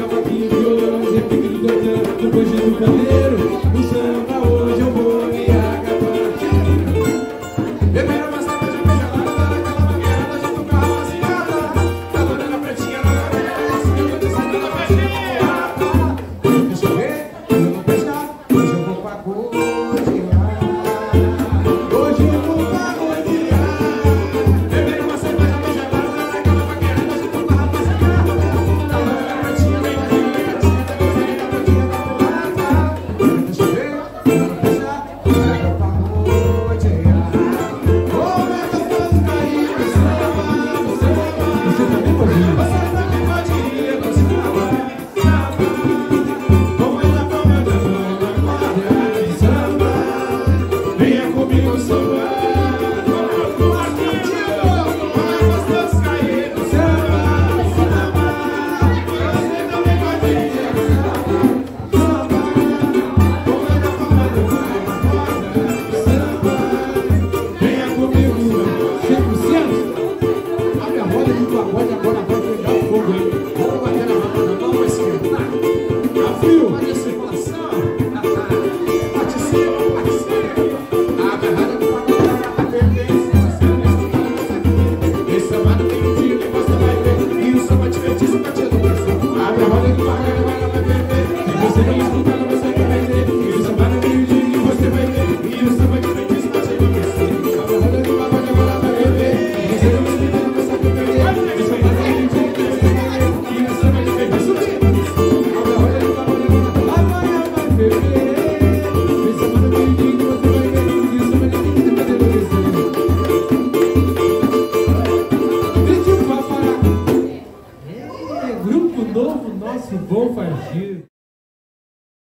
cavaquinho, violão, repique do cordão, no banjo do pandeiro. No samba hoje eu vou me acabar. Beberam uma cerveja bem gelada, naquela mangueirada junto com a rapaziada. A dona pretinha na cabeça, eu tô descendo na festinha. Deixa eu ver, eu vou pescar, hoje eu vou pra codear. Hoje eu vou pra codear. Beberam uma cerveja bem gelada, naquela mangueirada junto com a rapaziada. A dona pretinha na cabeça, eu tô descendo na festinha da mulata. Deixa eu ver, eu vou pescar, hoje eu vou pra codear. Você também pode ir. Você também pode ir no samba. Comanda, comanda, comanda de samba. Venha comigo samba. Aqui de novo, mais gostoso cair no samba. Samba. Você também pode ir no samba. Samba. Comanda, comanda, comanda de samba. Venha comigo 100%. A minha roda de pagode agora vai pegar fogo, hein? Vamos bater na roda da mão, vai esquentar. Tá frio, vai de circulação. Participa, participa. A minha roda de pagode agora vai perder. Esse samba não tem um dia que você vai ver. E o samba divertido tá te